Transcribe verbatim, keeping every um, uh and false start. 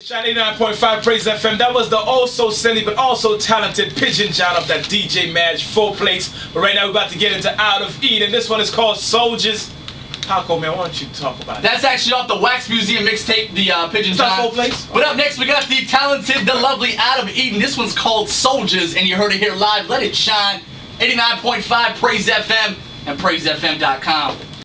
Shine eighty-nine point five Praise F M. That was the also silly but also talented Pigeon John of that D J Madge four plates. But right now we're about to get into Out of Eden. This one is called Soldiers. Paco, man, why don't you talk about it? That's actually off the Wax Museum mixtape, the uh, Pigeon It's not John. four plates? But up next we got the talented, the lovely Out of Eden. This one's called Soldiers, and you heard it here live. Let it shine. eighty-nine point five Praise F M and praise F M dot com.